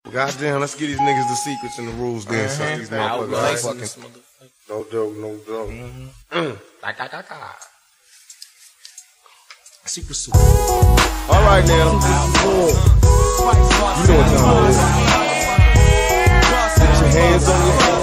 Goddamn, let's get these niggas the secrets and the rules then. So these motherfuckers fucking. No joke, no joke. Secret soup. All right now. You know what time it is. Put your hands on your head.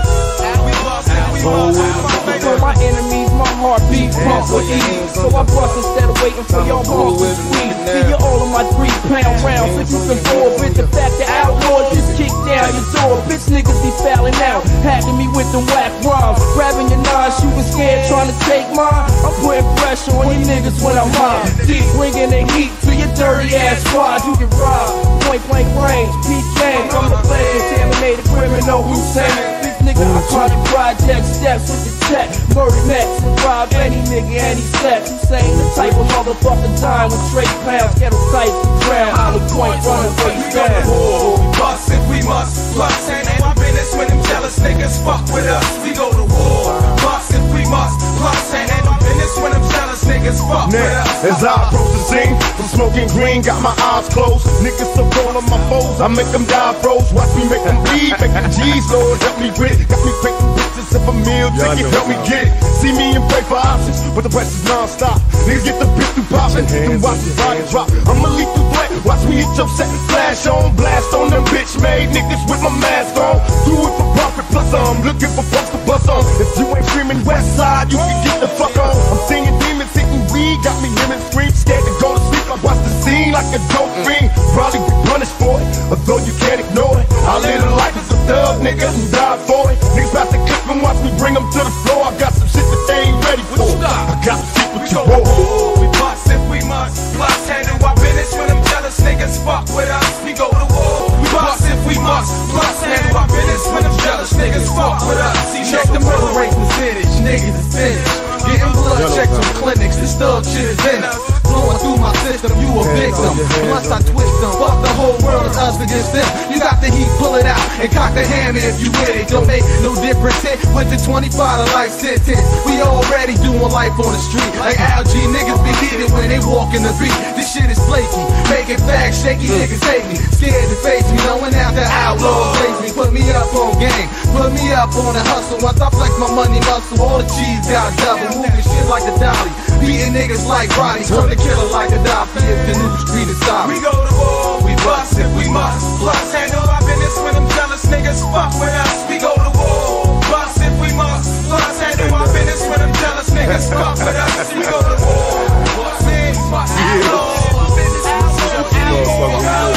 For my enemies, my heartbeat pump with ease. So I bust instead of waiting for y'all pump to squeeze. Give you all of my 3-pound rounds. If you can afford with the fact that outlaws just kick down your door. Bitch niggas be fouling out, hacking me with them whack rhymes. Grabbing your knives, shooting scared, trying to take mine. I'm putting pressure on you niggas when I'm high. Deep bringing the heat to your dirty ass squad. You can ride, point blank range, peak game. I'm the play, contaminated criminal Hussein. Nigga, I try to project steps with the tech. Murder Max and rob any nigga, any steps. You saying the type of motherfucking time with straight pounds, kettle sights to drown. Hollow point, running way down. We bust if we must, plus handle our business when them jealous niggas fuck with us. We go to war. Bust if we must, plus handle our business when them jealous niggas fuck with us. As I approach the scene, I'm smoking green, got my eyes closed. Niggas so cold on my foes, I make them die froze. Watch me make them bleed, make them G's, Lord help me with it. Got me quick bitches if a meal ticket, help me get it. See me and pray for options, but the rest is non-stop. Niggas get the bitch through poppin', and watch the body drop. I'm a lethal threat, watch me hit your set and flash on. Blast on them bitch-made niggas with my mask on. Do it for profit, plus I'm looking for folks to bust on. If you ain't screaming west side, you can get the fuck on. I'm seeing demons hitting weed, got me hearing screams, scared to go to sleep. I watch the scene like a dope fiend, probably be punished for it, although you can't ignore it. I live a life as a thug, nigga, and die for it. Niggas about to clip and watch me bring them to the floor. I got some shit that they ain't ready for. I got some shit with you, whoa. We bust if we must, plus handle our business when them jealous niggas fuck with us. We go to war. We bust if we must, plus handle our business when them jealous niggas fuck with us. Check the murder rate percentage, niggas is finished. Getting blood checks from clinics, this thug shit is in us. Flowing through my system, you a victim. Once I twist them, fuck the whole world, it's us against them. You got the heat, pull it out, and cock the hammer if you with it. Don't make no difference, hit with the 25 to life sentence. We already doing life on the street. Like algae, niggas be heated when they walk in the beat. This shit is flaky, making facts shaky, niggas hate me. Scared to face me, knowing after outlaws raise me. Put me up on game, put me up on the hustle. Once I flex my money muscle, all the cheese got double. Moving shit like a dolly, beating niggas like Roddy. Turn the killer like a Gaddafi if the new street is sorry. We go to war, we bust if we must, plus handle our business when them jealous niggas fuck with us. We go to war, bust if we must, plus handle our business when them jealous niggas fuck with us. We go to war, bust if we must, handle our business when them jealous niggas fuck with us.